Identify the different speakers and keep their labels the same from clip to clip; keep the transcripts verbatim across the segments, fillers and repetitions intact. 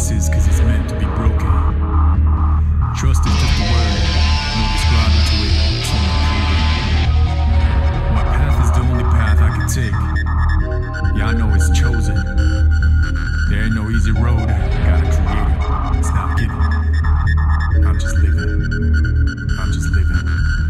Speaker 1: promises cause it's meant to be broken. Trust is just a word, no describing to it, it's only proven. My path is the only path I can take. Yeah, I know it's chosen. There ain't no easy road, gotta create it. It's not given. I'm just living. I'm just living.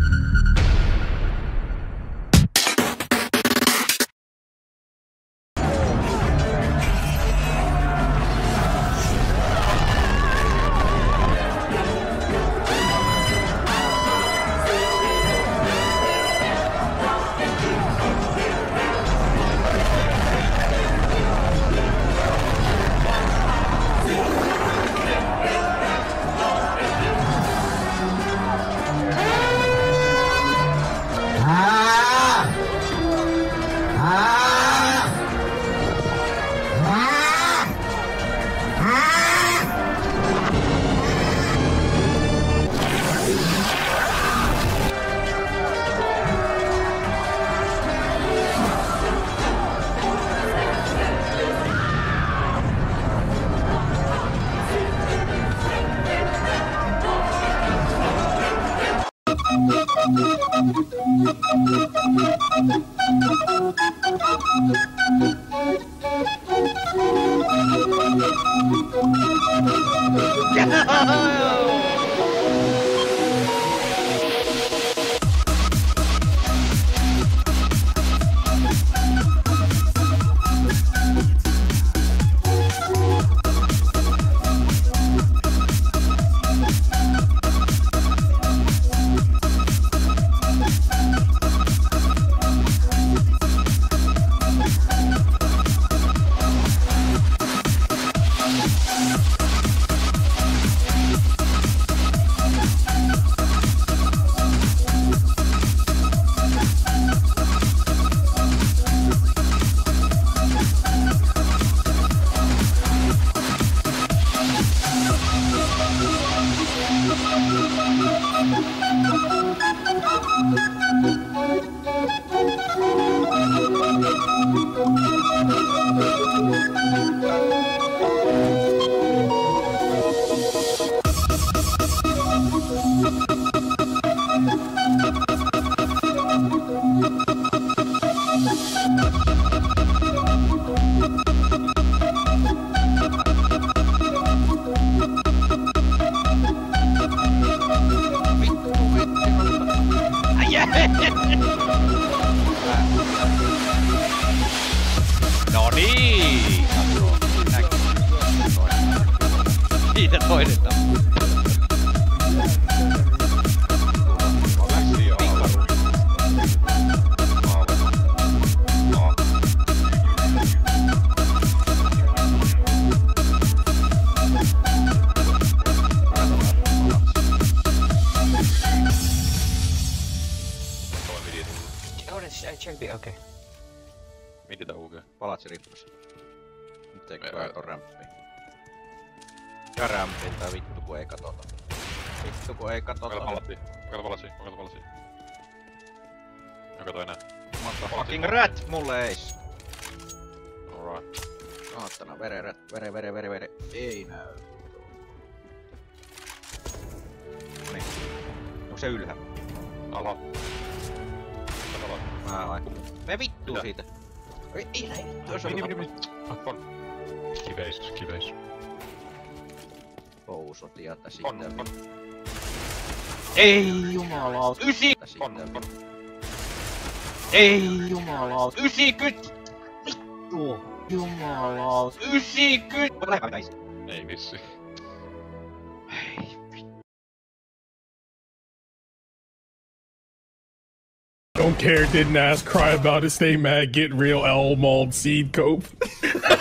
Speaker 2: No niin! Siitä toinen tappaa.
Speaker 3: Okei.
Speaker 2: Miditä U G. Palatsi rippus. Nyt eikö kato rämppiin. Ja rämpiltä vittu kun ei katota. Vittu kun ei katota.
Speaker 4: Kokeilla palatsi. Kokeilla palatsi. Kokeilla palatsi. En kato enää.
Speaker 2: Fucking rat! Mulle ei.
Speaker 4: Alright.
Speaker 2: Ottana vere rat. Vere vere vere vere. Ei näy. Noniin. Onko se ylhäällä?
Speaker 4: Alha.
Speaker 2: Mä vai. Me vittuu siitä. Ei, ei näin vittu, jos on
Speaker 4: meni, meni, on. Kiveis, kiveis.
Speaker 2: Pousotiata sitten.
Speaker 4: On, on.
Speaker 2: Ei jumalaut. Ysi!
Speaker 4: On, on.
Speaker 2: Ei jumalaut. Ysikymmentä! Vittu! Jumalaut. Ysikymmentä! Lähempää näis.
Speaker 4: Ei vissi.
Speaker 1: Don't care, didn't ask, cry about it, stay mad, get real, L mold seed cope.